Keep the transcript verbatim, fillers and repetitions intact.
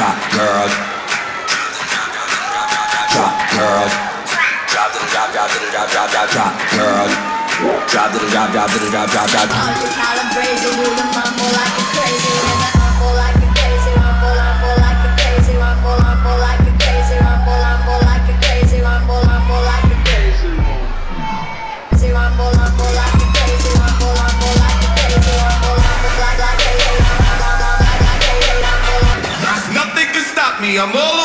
drop, girl. Drop, girl. Drop to the drop, drop to the drop, drop, drop, drop, girl. Drop to the drop, drop to the drop, drop, drop. All the calibrated, do the mumble like a crazy, and I rumble like a crazy, rumble, rumble like a crazy, rumble, rumble like a crazy, rumble, rumble like a crazy, rumble, rumble like a crazy, rumble, rumble like a crazy, rumble, rumble like a crazy, rumble, rumble like like crazy, rumble, rumble like crazy, rumble. Nothing can stop me. I'm all